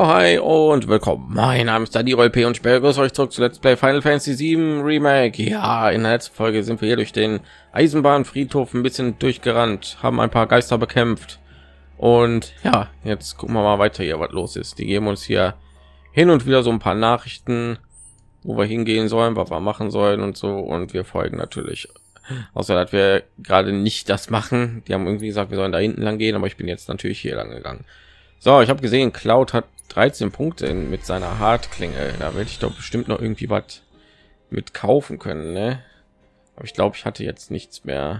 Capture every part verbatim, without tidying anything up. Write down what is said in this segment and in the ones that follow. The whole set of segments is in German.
Jo, hi und willkommen. Mein Name ist Dani P und ich begrüße euch zurück zu Let's Play Final Fantasy sieben Remake. Ja, in der letzten Folge sind wir hier durch den Eisenbahnfriedhof ein bisschen durchgerannt, haben ein paar Geister bekämpft und ja, jetzt gucken wir mal weiter hier, was los ist. Die geben uns hier hin und wieder so ein paar Nachrichten, wo wir hingehen sollen, was wir machen sollen und so, und wir folgen natürlich. Außer dass wir gerade nicht das machen. Die haben irgendwie gesagt, wir sollen da hinten lang gehen, aber ich bin jetzt natürlich hier lang gegangen. So, ich habe gesehen, Cloud hat dreizehn Punkte in, mit seiner Hartklinge. Da werde ich doch bestimmt noch irgendwie was mit kaufen können, ne? Aber ich glaube, ich hatte jetzt nichts mehr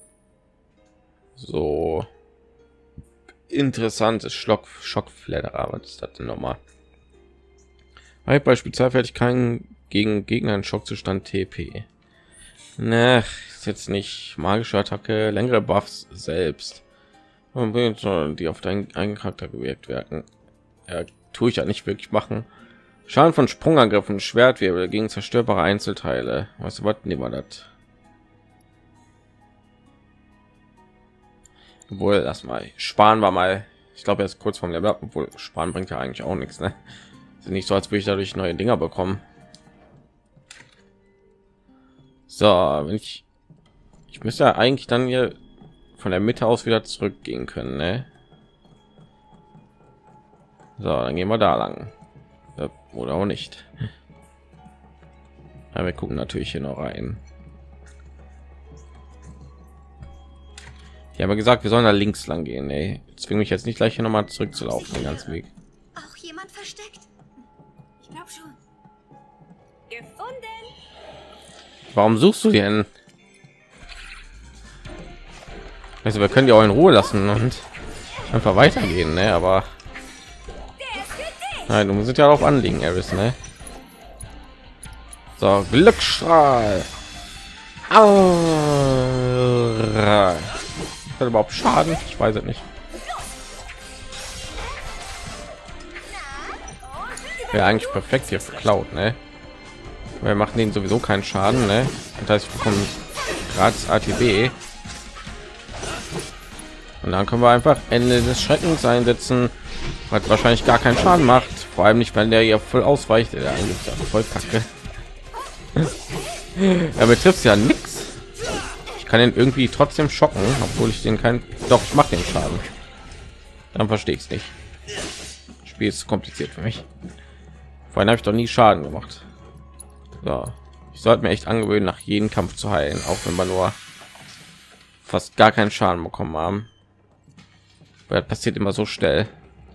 so interessantes. Schlock, Schockfledderer, was ist das denn nochmal? Bei Spezialfertigkeiten gegen Gegner in Schockzustand T P. Ne, ist jetzt nicht magische Attacke, längere Buffs selbst. Die auf deinen eigenen Charakter gewirkt werden. Ja, tue ich ja nicht wirklich machen. Schaden von Sprungangriffen, Schwertwirbel gegen zerstörbare Einzelteile. Was was nehmen wir das? Obwohl, lass mal sparen wir mal. Ich glaube, jetzt kurz vom Level up, obwohl sparen bringt ja eigentlich auch nichts, ne? Ist nicht so, als würde ich dadurch neue Dinger bekommen. So, wenn ich ich müsste ja eigentlich dann hier von der Mitte aus wieder zurückgehen können, ne? So, dann gehen wir da lang. Ja, oder auch nicht. Ja, wir gucken natürlich hier noch rein. Ich habe gesagt, wir sollen da links lang gehen, ey. Zwinge mich jetzt nicht gleich hier noch mal zurückzulaufen den ganzen Weg. Auch jemand versteckt? Ich glaube schon. Gefunden. Warum suchst du denn? Also wir können die auch in Ruhe lassen und einfach weitergehen, ne? Aber nein, du musst ja darauf anliegen, Eris, ne? So, Glücksstrahl. Aua. Hat überhaupt Schaden? Ich weiß es nicht. Wäre eigentlich perfekt hier für Cloud, ne? Wir machen denen sowieso keinen Schaden, ne? Das heißt, ich bekomme gratis A T B. Und dann können wir einfach Ende des Schreckens einsetzen, was wahrscheinlich gar keinen Schaden macht. Vor allem nicht, wenn der hier voll ausweicht. Der eigentlich voll kacke. Er betrifft ja nichts. Ich kann ihn irgendwie trotzdem schocken, obwohl ich den kein. Doch, ich mache den Schaden. Dann verstehe ich es nicht. Das Spiel ist kompliziert für mich. Vorhin habe ich doch nie Schaden gemacht. So, ich sollte mir echt angewöhnen, nach jedem Kampf zu heilen, auch wenn wir nur fast gar keinen Schaden bekommen haben. Weil das passiert immer so schnell.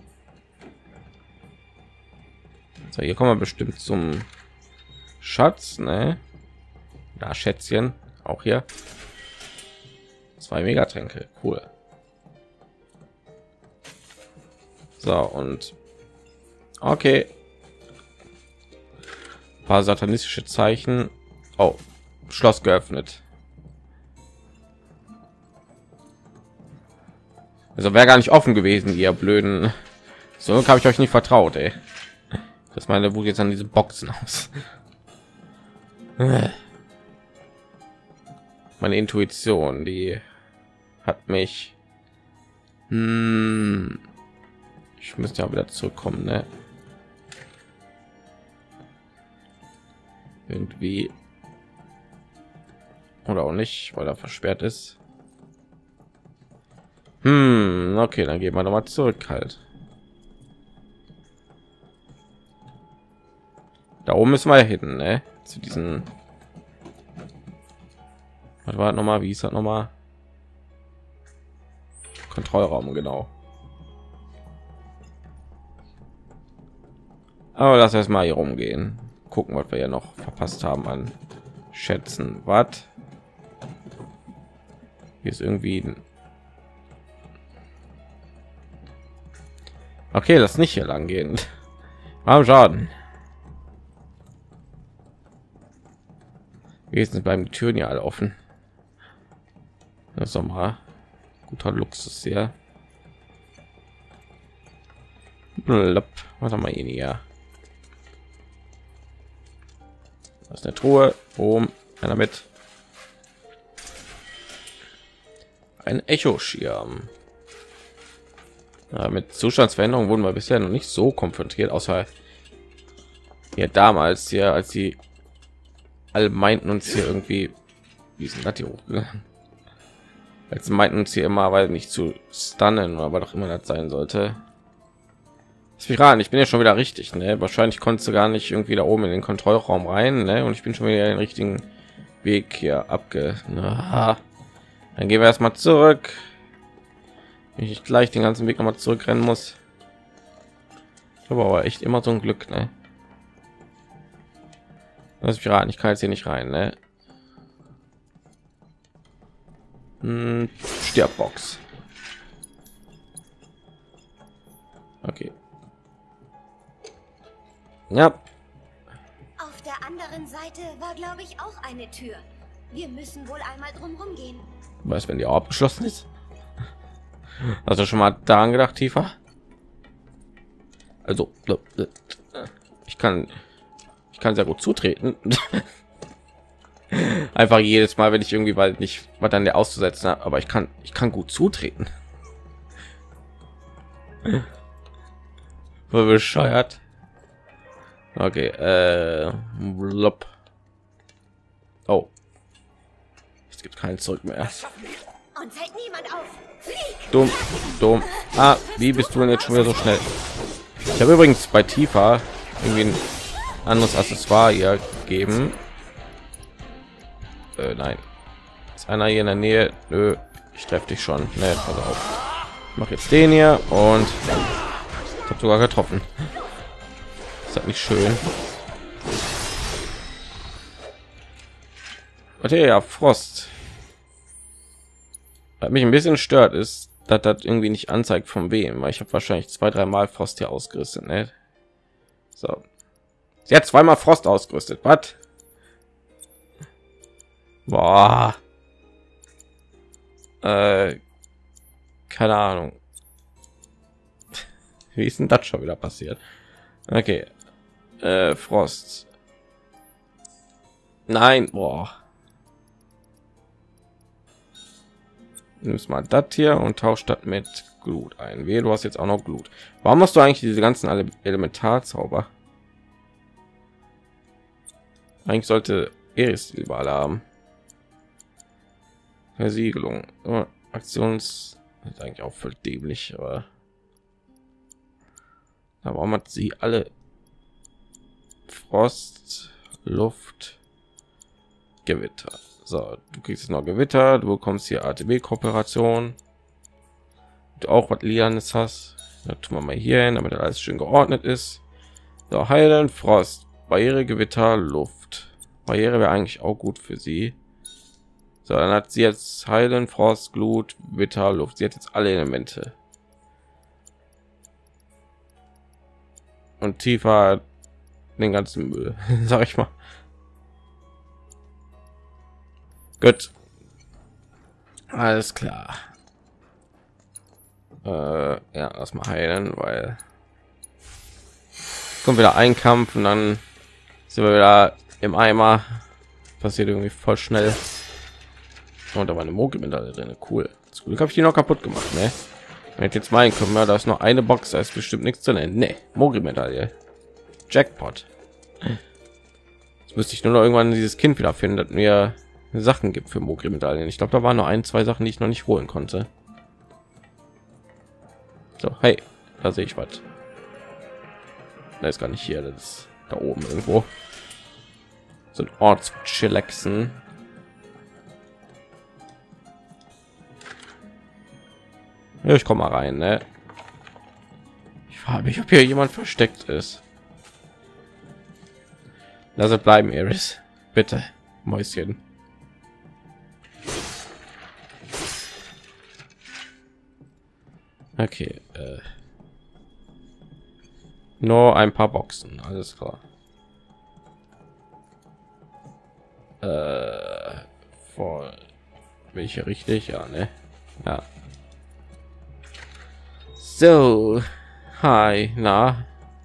So, hier kommen wir bestimmt zum Schatz, ne? Da Schätzchen, auch hier. Zwei Megatränke, cool. So, und okay. Ein paar satanistische Zeichen. Oh, Schloss geöffnet. Also wäre gar nicht offen gewesen, ihr blöden. So habe ich euch nicht vertraut, ey. Das meine Wut jetzt an diese Boxen aus. Meine Intuition, die hat mich. Hm, ich müsste ja wieder zurückkommen, ne? Irgendwie. Oder auch nicht, weil er versperrt ist. Hm, okay, dann gehen wir noch mal zurück halt. Da oben müssen wir hin, ne? Zu diesen. Was war noch mal? Wie ist das noch mal? Kontrollraum, genau. Aber lass erst mal hier rumgehen. Gucken, was wir ja noch verpasst haben an Schätzen. Was? Hier ist irgendwie ein. Okay, das nicht hier lang gehen. Am Schaden. Wenigstens bleiben die Türen ja alle offen. Das ist mal guter Luxus hier. Was haben wir hier? Das ist eine Truhe. Boom. Damit ein Echo-Schirm. Ja, mit Zustandsveränderungen wurden wir bisher noch nicht so konfrontiert, außer ja damals hier, als sie alle meinten uns hier irgendwie, wie sind das hier hochgegangen? Als sie meinten uns hier immer, weil nicht zu stunnen, aber doch immer das sein sollte. Spiral, ich bin ja schon wieder richtig, ne? Wahrscheinlich konntest du gar nicht irgendwie da oben in den Kontrollraum rein, ne? Und ich bin schon wieder den richtigen Weg hier abge. Na, dann gehen wir erstmal zurück. Wenn ich gleich den ganzen Weg noch mal zurückrennen muss. Ich habe aber echt immer so ein Glück, ne? Das Piraten, ich kann jetzt hier nicht rein, ne? Hm, Stirbbox. Okay. Ja. Auf der anderen Seite war, glaube ich, auch eine Tür. Wir müssen wohl einmal drumherum gehen. Was, wenn die auch abgeschlossen ist? Hast du schon mal daran gedacht, tiefer? Also, ich kann, ich kann sehr gut zutreten. Einfach jedes Mal, wenn ich irgendwie, weil nicht, was dann der auszusetzen habe, aber ich kann, ich kann gut zutreten. War bescheuert. Okay, äh, blop. Oh, es gibt keinen Zurück mehr. Und hält niemand auf. Flieg! Dumm, dumm. Ah, wie bist du denn jetzt schon wieder so schnell? Ich habe übrigens bei Tifa irgendwie ein anderes Accessoire hier gegeben. Äh, nein, ist einer hier in der Nähe? Nö, ich treffe dich schon. Ne, pass auf. Ich mache jetzt den hier und ich habe sogar getroffen. Ist das nicht schön? Warte, ja, Frost. Was mich ein bisschen stört, ist, dass das irgendwie nicht anzeigt von wem, weil ich habe wahrscheinlich zwei, drei Mal Frost hier ausgerüstet, ne? So, sie hat zweimal Frost ausgerüstet. Was? Boah. Äh, keine Ahnung. Wie ist denn das schon wieder passiert? Okay, äh, Frost. Nein, boah. Nimmst mal das hier und tauscht das mit Glut ein. Wehe, du hast jetzt auch noch Glut. Warum hast du eigentlich diese ganzen alle Elementarzauber? Eigentlich sollte Eris die Wahl haben. Versiegelung, oh, Aktions ist eigentlich auch voll dämlich, aber da warum hat sie alle Frost, Luft, Gewitter. So, du kriegst jetzt noch Gewitter, du bekommst hier A T B-Kooperation. Du auch was Lianes hast. Da tun wir mal hier hin, damit alles schön geordnet ist. So, heilen, Frost, Barriere, Gewitter, Luft. Barriere wäre eigentlich auch gut für sie. So, dann hat sie jetzt heilen, Frost, Glut, Gewitter, Luft. Sie hat jetzt alle Elemente. Und tiefer den ganzen Müll, sag ich mal. Gut, alles klar. Äh, ja, erstmal heilen, weil kommt wieder ein Kampf und dann sind wir wieder im Eimer. Passiert irgendwie voll schnell. Und da war eine Mogelmedaille drin, cool. Zum Glück habe ich die noch kaputt gemacht, ne? Wenn ich jetzt meinen können, ja, da ist noch eine Box, da ist bestimmt nichts zu nennen. Ne, Mogelmedaille, Jackpot. Jetzt müsste ich nur noch irgendwann dieses Kind wieder finden, das mir Sachen gibt für Mogri-Medaillen. Ich glaube, da waren nur ein, zwei Sachen, die ich noch nicht holen konnte. So, hey, da sehe ich was. Da ist gar nicht hier, das ist da oben irgendwo. So ein Ortschillaxen. Ja, ich komme mal rein, ne? Ich frage mich, ob hier jemand versteckt ist. Lass es bleiben, Eris. Bitte, Mäuschen. Okay, äh. nur ein paar Boxen, alles klar. Äh, vor bin ich hier richtig? Ja, ne? Ja. So, hi, na,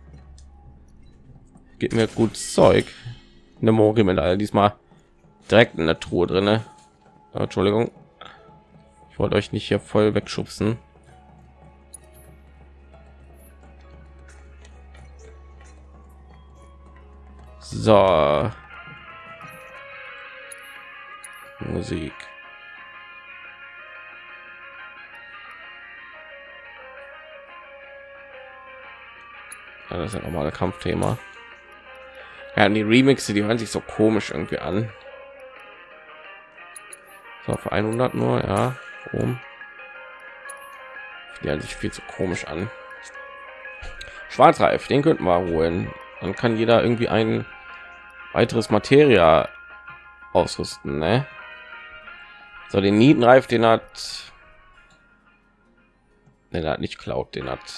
geht mir gut Zeug. Eine Mogelmedaille, diesmal direkt in der Truhe drinne. Entschuldigung, ich wollte euch nicht hier voll wegschubsen. So. Musik. Ja, das ist ja normale Kampfthema. Ja, die Remixe, die hören sich so komisch irgendwie an. So, für hundert nur, ja. Um. Die hören sich viel zu komisch an. Schwarzreif, den könnten wir holen. Dann kann jeder irgendwie ein weiteres Materia ausrüsten, ne? So, den Nietenreif, den hat, ne, der hat nicht Cloud, den hat,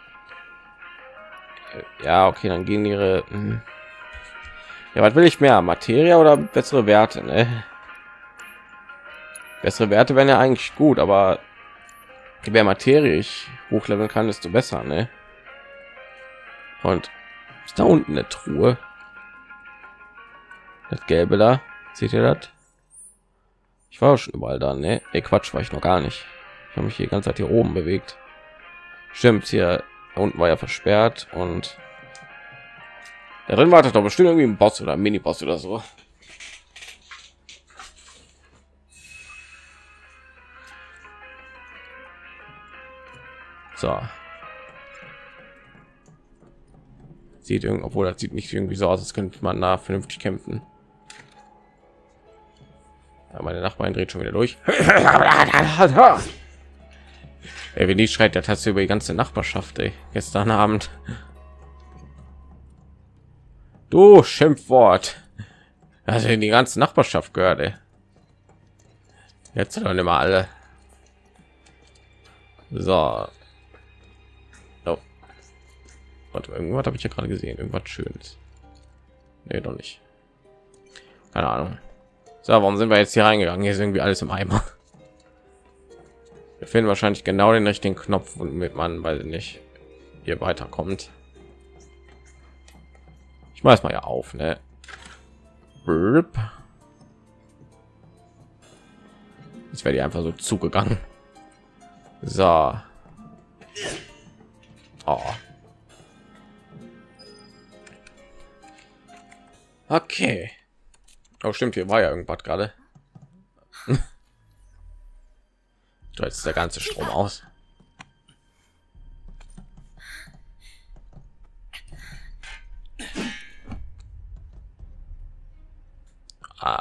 ja, okay, dann gehen ihre, hm. Ja, was will ich mehr, Materia oder bessere Werte, ne? Bessere Werte wären ja eigentlich gut, aber je mehr Materie ich hochleveln kann, desto besser, ne? Und ist da unten eine Truhe, das Gelbe da, seht ihr das? Ich war schon überall da, ne? Ey, Quatsch, war ich noch gar nicht. Ich habe mich hier die ganze Zeit hier oben bewegt. Stimmt, hier unten war ja versperrt und da drin wartet doch bestimmt irgendwie ein Boss oder ein Mini-Boss oder so. So. Sieht irgendwie, obwohl das sieht nicht irgendwie so aus, als könnte man da vernünftig kämpfen. Ja, meine Nachbarin dreht schon wieder durch. Ey, wenn die schreit, der hat über die ganze Nachbarschaft, ey. Gestern Abend. Du Schimpfwort. Also in die ganze Nachbarschaft gehört, ey. Jetzt sind immer alle. So. Oh. Warte, irgendwas habe ich ja gerade gesehen. Irgendwas Schönes. Nee, doch nicht. Keine Ahnung. So, warum sind wir jetzt hier reingegangen? Hier ist irgendwie alles im Eimer. Wir finden wahrscheinlich genau den richtigen Knopf, womit man, weil nicht hier weiterkommt. Ich weiß mal ja auf, ne? Jetzt wäre die einfach so zugegangen. So. Oh. Okay. Oh, stimmt, hier war ja irgendwas gerade. Jetzt ist der ganze Strom aus. Ah.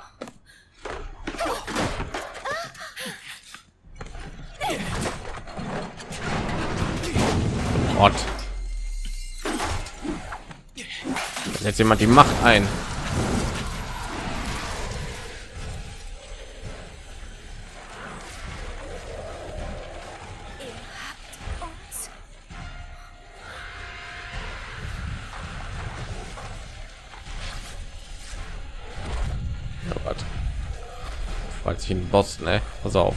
Gott. Setzt jemand die Macht ein. Falls ich einen Boss, ne? Pass auf.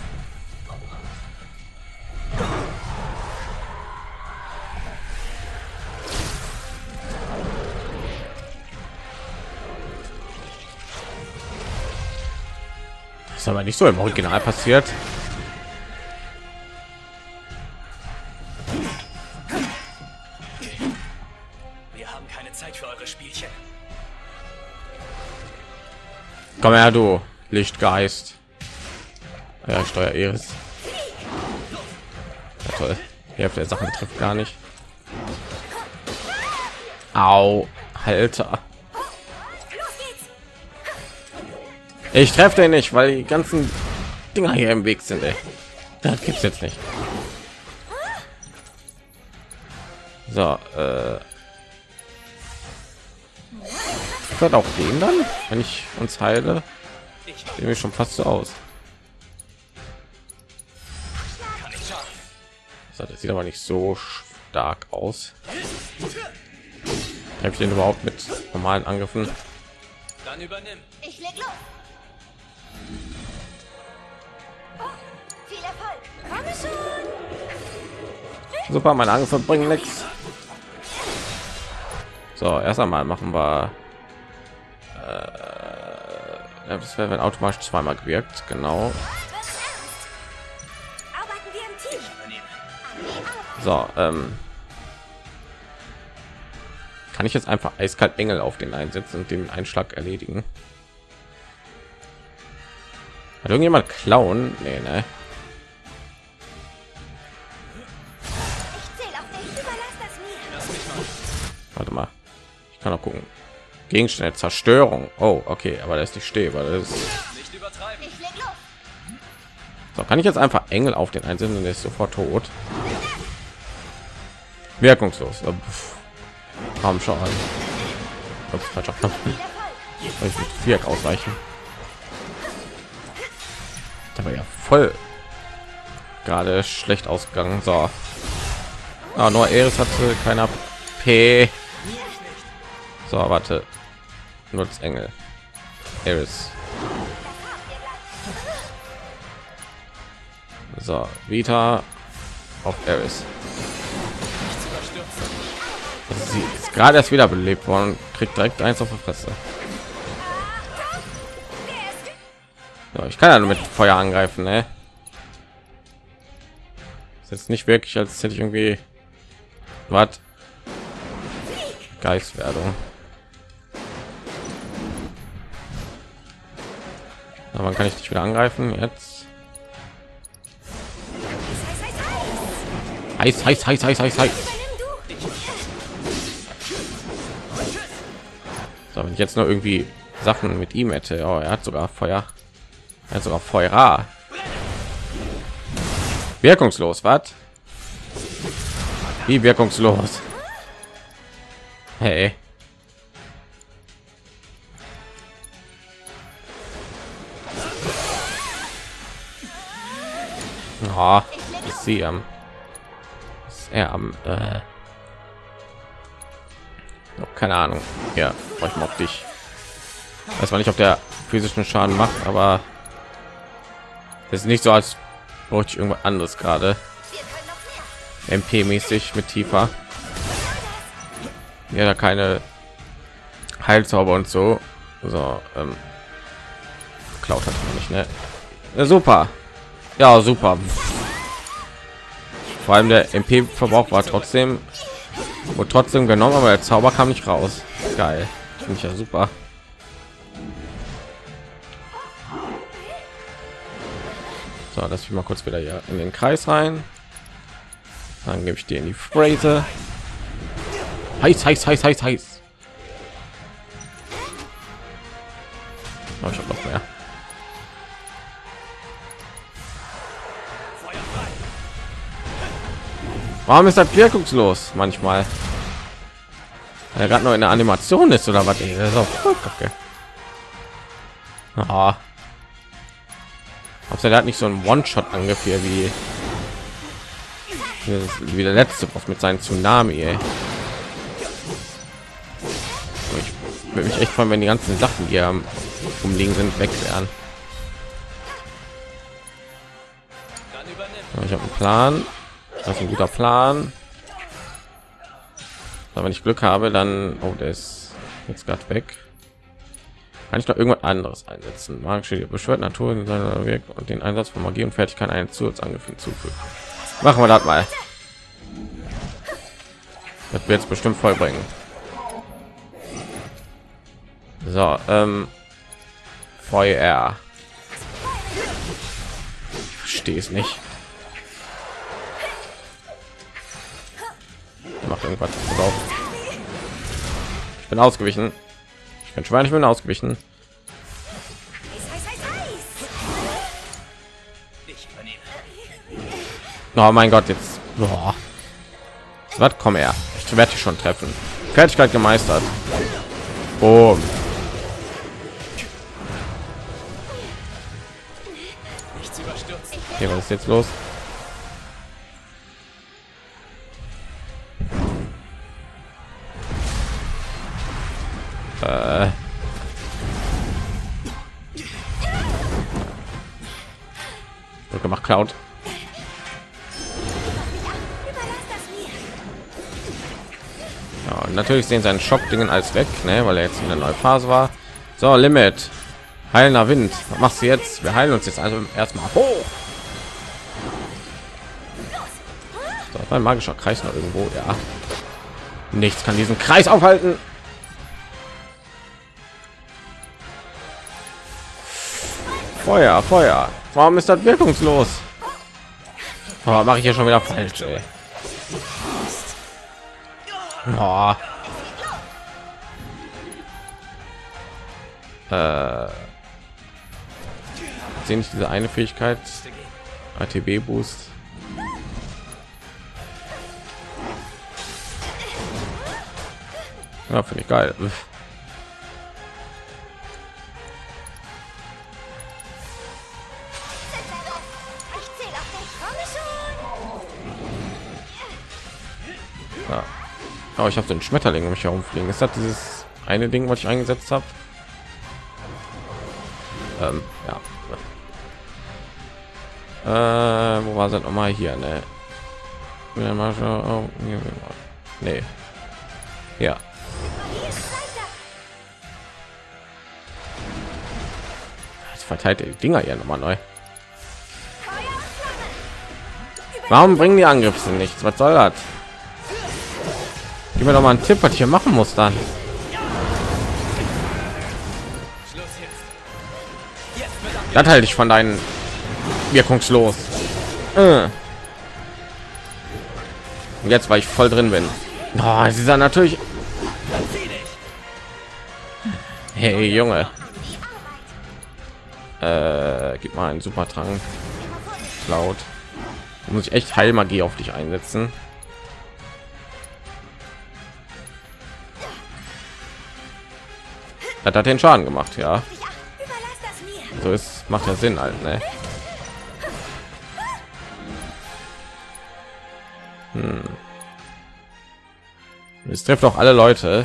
Das ist aber nicht so im Original passiert. Wir haben keine Zeit für eure Spielchen. Komm her, du Lichtgeist. Ja, ich steuere Eris. Ja, toll. Die Hälfte der Sachen trifft gar nicht. Au, Alter. Ich treffe den nicht, weil die ganzen Dinger hier im Weg sind. Ey. Das gibt's jetzt nicht. So, äh, wird auch den dann, wenn ich uns heile, sehen wir schon fast so aus. So, das sieht aber nicht so stark aus. Habe ich den überhaupt mit normalen Angriffen? Dann übernimm. Ich leg los. Oh, viel Erfolg. Komm schon. Super, meine Angriffe bringen nichts. So, erst einmal machen wir. Äh, ja, das wäre wenn automatisch zweimal gewirkt, genau. Arbeiten wir im Team. So, ähm, Kann ich jetzt einfach eiskalt Engel auf den einsetzen und den Einschlag erledigen? Hat irgendjemand klauen? Nee, ne? Ich zähle auf dich. Überlass das mir. Lass mich mal. Warte mal. Ich kann auch gucken. Gegenstände Zerstörung. Oh, okay, aber das ist nicht steh, weil das ist... Nicht übertreiben. Ich leg los. So, kann ich jetzt einfach Engel auf den einsetzen und der ist sofort tot. Wirkungslos. Haben schon. Ups, falscher Knopf. Soll ich mit Viereck ausweichen? Da war ja voll gerade schlecht ausgegangen. So, ah, nur Eris hatte keiner P. So, warte, nutzt Engel. Eris. So, Vita auf Eris. Sie ist gerade erst wieder belebt worden und kriegt direkt eins auf die Fresse. So, ich kann ja nur mit Feuer angreifen, ne? Ist jetzt nicht wirklich, als hätte ich irgendwie was Geistwerdung. Aber wann kann ich dich wieder angreifen? Jetzt. Heiß, heiß, heiß, heiß, heiß, heiß. So, wenn ich jetzt nur irgendwie Sachen mit ihm hätte. Oh, er hat sogar Feuer. Er hat sogar Feuer. Wirkungslos, was? Wie wirkungslos? Hey. Oh, ist sie am... Ist er am... Äh oh, keine Ahnung. Ja, ich mag dich. Weiß man nicht, ob der physischen Schaden macht, aber es ist nicht so, als wollte ich irgendwas anderes gerade. M P-mäßig mit tiefer. Ja, da keine Heilzauber und so. So, ähm, Cloud hat man nicht, ne? Ja, super. Ja, super. Vor allem der M P-Verbrauch war trotzdem und trotzdem genommen, aber der Zauber kam nicht raus. Geil, finde ich ja super. So, dass wir mal kurz wieder hier in den Kreis rein. Dann gebe ich dir in die Phrase. Heiß, heiß, heiß, heiß, heiß. Oh, ich habe noch mehr. Warum ist das wirkungslos manchmal? Weil er gerade noch in der Animation ist oder was? Das ist auch voll kacke. Ah. Ob er hat nicht so ein One-Shot angriff wie wie der letzte Boss mit seinen Tsunami. Ey. Ich würde mich echt freuen, wenn die ganzen Sachen, die am umliegen sind, weg wären. Ich habe einen Plan. Das ist ein guter Plan. Aber wenn ich Glück habe, dann oh, der ist jetzt gerade weg. Kann ich noch irgendwas anderes einsetzen? Magische beschwört Natur in seiner Weg und den Einsatz von Magie und Fertigkeit einen Zusatzangriff hinzufügen. Machen wir das mal. Das wird jetzt bestimmt vollbringen. So, ähm, Feuer. Ich verstehe es nicht. Macht irgendwas drauf. Ich bin ausgewichen. Ich bin Schwein, ich bin ausgewichen. Oh mein Gott, jetzt. Oh. Was, komm her. Ich werde dich schon treffen. Fertigkeit gemeistert. Boom. Okay, was ist jetzt los? Äh. Gut gemacht, Cloud. Ja, und natürlich sehen seinen Schock-Dingen als weg, ne, weil er jetzt in der neuen Phase war. So, Limit. Heilender Wind. Was machst du jetzt? Wir heilen uns jetzt also erstmal hoch. So, ein magischer Kreis noch irgendwo, ja. Nichts kann diesen Kreis aufhalten. Feuer, Feuer. Warum ist das wirkungslos? Oh, mache ich ja schon wieder falsch, ey. Oh. Äh. Sehe ich diese eine Fähigkeit? A T B Boost. Ja, finde ich geil. Ja. Oh, ich habe so einen Schmetterling um mich herumfliegen. Ist das dieses eine Ding, was ich eingesetzt habe? Ähm, ja. Äh, wo war es noch mal hier, ne? Oh, nee. Ja. Jetzt verteilt die Dinger hier noch mal neu. Warum bringen die Angriffe nichts? Was soll das? Gib mir doch mal einen Tipp, was ich hier machen muss dann. Das halte ich von deinen wirkungslos. Äh. Und jetzt, weil ich voll drin bin. Oh, sie sind natürlich. Hey Junge. Äh, gib mal einen super Trank. Laut. Muss ich echt Heilmagie auf dich einsetzen. Hat er den Schaden gemacht, ja. So ist, macht ja Sinn halt, ne? Hm. Es trifft auch alle Leute.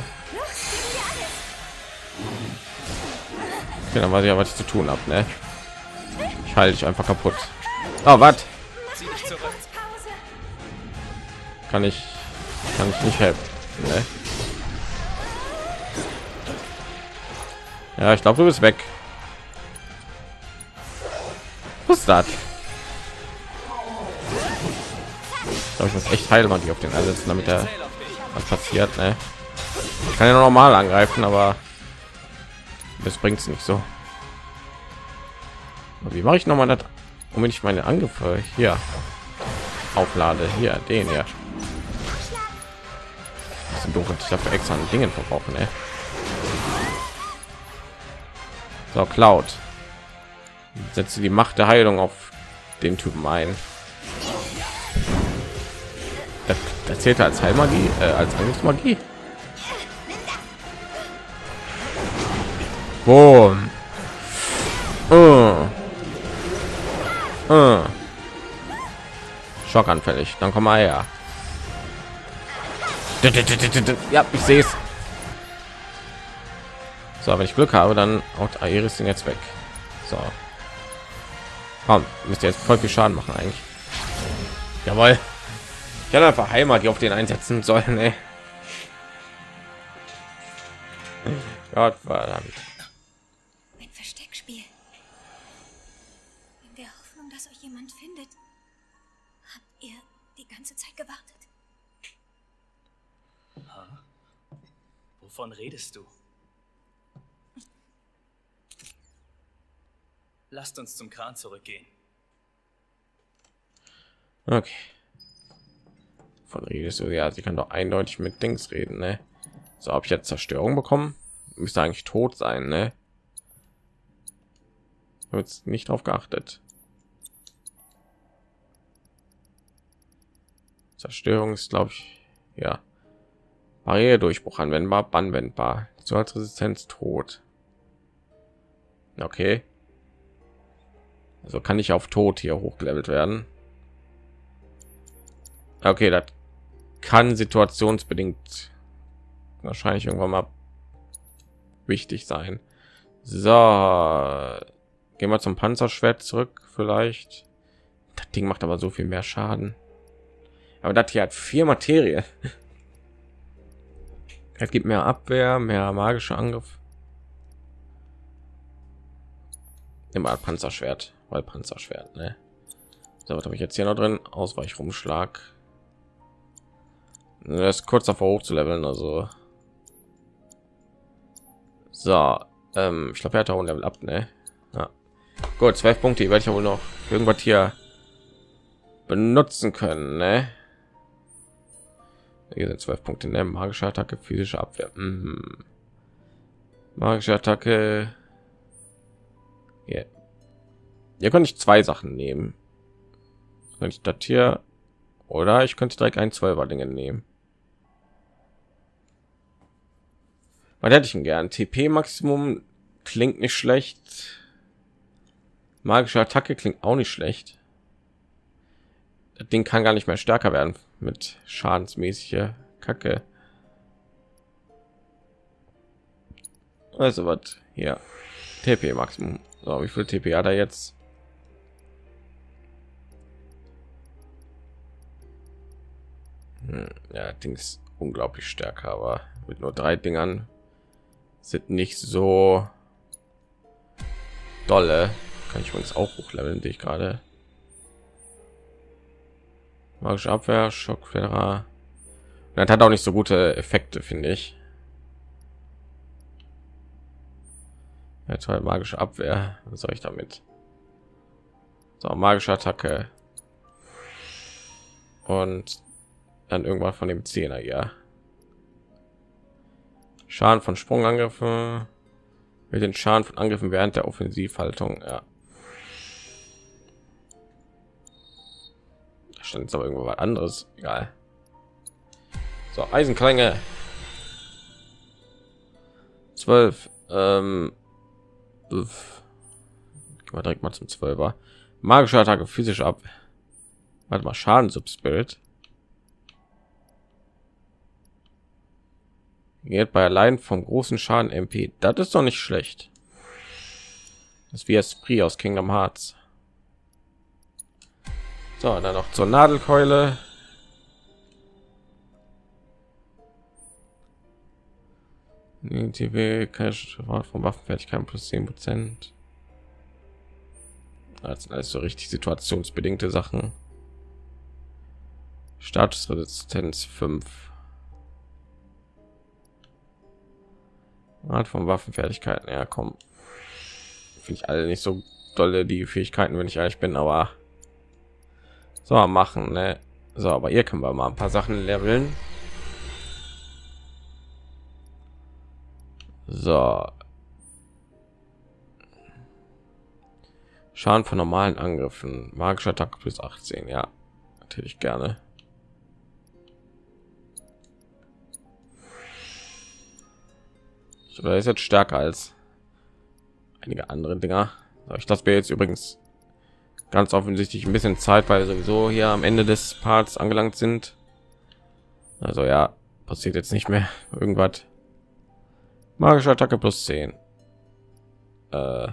Okay, dann weiß ich ja, was ich zu tun habe, ne? Ich halte dich einfach kaputt. Oh, was? Kann ich, kann ich nicht helfen, ne? Ja, ich glaube, du bist weg. Was ist das? Ich glaube, ich muss echt Heilmagie auf den einsetzen, damit er was passiert, ne? Ich kann ja normal angreifen, aber das bringt es nicht so. Und wie mache ich noch mal das, um ich meine Angriffe hier auflade? Hier, den hier. Das sind doof, ich dafür extra an Dingen verbrauchen, ey. So, Cloud. Setze die Macht der Heilung auf den Typen ein. Das, das zählt als Heilmagie, äh, als Angriffsmagie. Boom. Uh. Uh. Schockanfällig. Dann komm mal her. Ja, ich sehe es. So, wenn ich Glück habe, dann haut Aeris den jetzt weg. So. Komm, müsst ihr jetzt voll viel Schaden machen eigentlich. Jawohl. Ich hätte einfach Heimat, die auf den einsetzen sollen, ey. Gott verdammt. Ein Versteckspiel. In der Hoffnung, dass euch jemand findet, habt ihr die ganze Zeit gewartet. Ha? Wovon redest du? Lasst uns zum Kran zurückgehen. Okay. Von redest du? Ja, sie kann doch eindeutig mit Dings reden, ne? So, habe ich jetzt Zerstörung bekommen? Müsste eigentlich tot sein, ne? Ich habe jetzt nicht drauf geachtet. Zerstörung ist, glaube ich, ja. Barriere Durchbruch anwendbar, anwendbar. So als Resistenz tot. Okay. Also kann ich auf Tod hier hochgelevelt werden. Okay, das kann situationsbedingt wahrscheinlich irgendwann mal wichtig sein. So, gehen wir zum Panzerschwert zurück vielleicht. Das Ding macht aber so viel mehr Schaden. Aber das hier hat vier Materie. Es gibt mehr Abwehr, mehr magischer Angriff. Immer Panzerschwert, weil Panzerschwert, ne? So, was habe ich jetzt hier noch drin? Ausweichrumschlag. Er ist kurz davor hoch zu leveln, also. So, ähm, ich glaube, er hat auch ein Level ab, ne? Ja. Gut, zwölf Punkte, die werde ich ja wohl noch für irgendwas hier benutzen können, ne? Hier sind zwölf Punkte, ne? Magische Attacke, physische Abwehr. Mhm. Magische Attacke. Yeah. Hier kann ich zwei Sachen nehmen. Wenn ich das hier oder ich könnte direkt ein zwölfer Dinge nehmen. Was hätte ich denn gern? T P Maximum klingt nicht schlecht. Magische Attacke klingt auch nicht schlecht. Das Ding kann gar nicht mehr stärker werden mit schadensmäßige Kacke. Also was hier? T P Maximum. So, wie viel T P hat er jetzt? Hm, ja, Ding ist unglaublich stärker, aber mit nur drei Dingern sind nicht so dolle. Kann ich uns auch hochleveln, die ich gerade. Magische Abwehr, Schockfederer. Das hat auch nicht so gute Effekte, finde ich. Ja, toll, magische Abwehr. Was soll ich damit? So, magische Attacke. Und dann irgendwann von dem Zehner, ja. Schaden von Sprungangriffen. Mit den Schaden von Angriffen während der Offensivhaltung, ja. Da stand jetzt aber irgendwo was anderes. Egal. So, Eisenklänge. zwölf. Ähm, Gehen wir direkt mal zum zwölfer. Magische Attacke, physisch ab. Warte mal, Schaden Subspirit. Geht bei allein vom großen Schaden M P. Das ist doch nicht schlecht. Das ist wie Esprit aus Kingdom Hearts. So, dann noch zur Nadelkeule. T V Cash von Waffenfertigkeit plus zehn Prozent. Das sind alles so richtig situationsbedingte Sachen. Statusresistenz fünf. Art von Waffenfertigkeiten. Ja, komm. Finde ich alle nicht so dolle die Fähigkeiten, wenn ich ehrlich bin, aber so machen, ne? So, aber hier können wir mal ein paar Sachen leveln. So. Schaden von normalen Angriffen. Magischer Attacke plus achtzehn. Ja, natürlich gerne. Oder ist jetzt stärker als einige andere Dinger. Ich das wir jetzt übrigens ganz offensichtlich ein bisschen Zeit, weil wir sowieso hier am Ende des Parts angelangt sind. Also ja, passiert jetzt nicht mehr irgendwas. Magische Attacke plus zehn. Äh.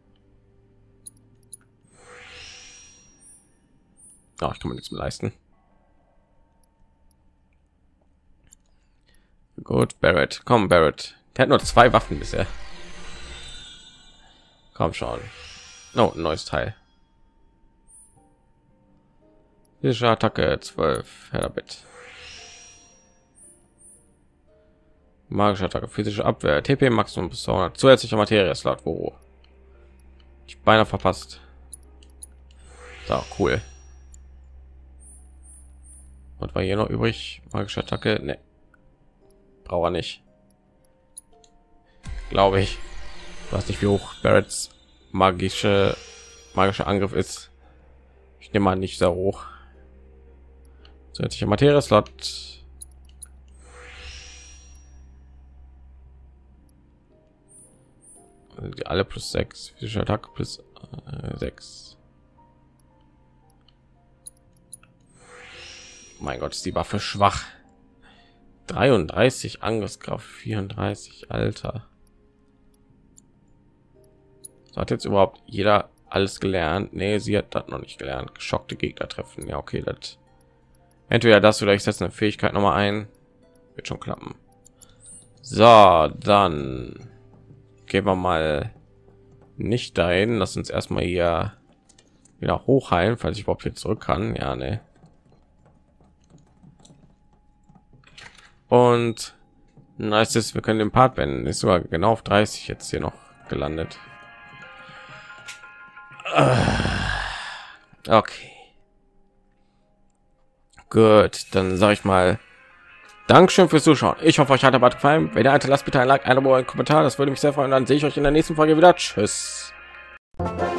Oh, ich kann mir nichts mehr leisten. Gut, Barrett. Komm, Barrett. Der hat nur zwei Waffen bisher. Komm schon. Oh, ein neues Teil. Physische Attacke zwölf. Herr damit. Magische Attacke, physische Abwehr, T P Maximum bis zweihundert, zusätzlicher Materie Slot, wo ich beinahe verpasst. So, cool. Und war hier noch übrig? Magische Attacke, ne, braucht er nicht, glaube ich. Ich weiß nicht, wie hoch Barretts magische magischer Angriff ist. Ich nehme mal nicht sehr hoch. Zusätzlicher Materie Slot. Alle plus sechs, physische Attacke plus äh, sechs. Mein Gott, ist die Waffe schwach. dreiunddreißig Angriffskraft, vierunddreißig, Alter. So, hat jetzt überhaupt jeder alles gelernt? Nee, sie hat das noch nicht gelernt. Geschockte Gegner treffen. Ja, okay, das entweder das oder ich setze eine Fähigkeit noch mal ein. Wird schon klappen. So, dann gehen wir mal nicht dahin. Lass uns erstmal hier wieder hochheilen, falls ich überhaupt jetzt zurück kann. Ja, ne. Und nice ist, wir können den Part beenden. Ist sogar genau auf dreißig jetzt hier noch gelandet. Okay. Gut, dann sage ich mal Dankeschön fürs Zuschauen. Ich hoffe, euch hat der Part gefallen. Wenn ihr hatte, lasst bitte ein Like, ein Abo, einen Kommentar. Das würde mich sehr freuen. Dann sehe ich euch in der nächsten Folge wieder. Tschüss.